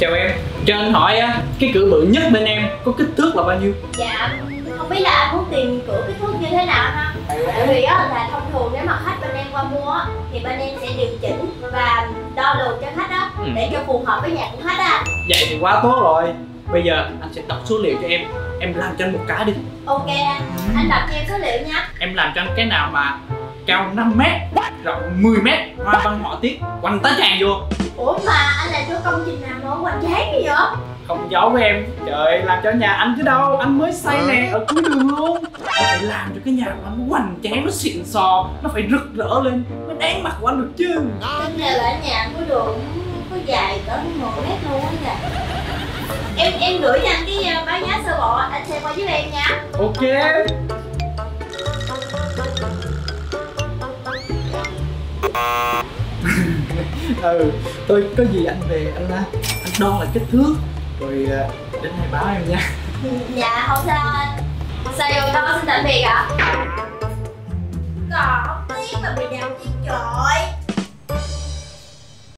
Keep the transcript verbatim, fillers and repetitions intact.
Chào em, cho anh hỏi á, cái cửa bự nhất bên em có kích thước là bao nhiêu? Dạ, không biết là anh muốn tìm cửa kích thước như thế nào ha? Tại vì á là thông thường nếu mà khách bên em qua mua á thì bên em sẽ điều chỉnh và đo lường cho khách á, ừ. để cho phù hợp với nhà của khách á. Vậy thì quá tốt rồi. Bây giờ anh sẽ đọc số liệu cho em. Em làm cho anh một cái đi. Ok anh, anh đọc cho em số liệu nha. Em làm cho anh cái nào mà cao năm mét, rộng mười mét, hoa văn họa tiết, quanh tá tràng vô. Ủa mà anh làm cho công trình nào mà hoành tráng như vậy? Không giấu với em, trời làm cho nhà anh chứ đâu, anh mới xây nè, ở cuối đường luôn. Anh phải làm cho cái nhà của anh nó hoành tráng, nó xịn sò, nó phải rực rỡ lên mới đáng mặt của anh được chứ. Tính ra là nhà cuối đường có dài cỡ một mét luôn á kìa. Em em gửi cho anh cái báo giá sơ bộ, anh xem qua giúp em nha. Ok. Ừ, thôi có gì anh về anh anh đo lại kích thước rồi đến này báo em nha. Dạ không sao anh. Sao vô đo xin tạm biệt ạ? Còn tiếc mà bị đào chiếc trời.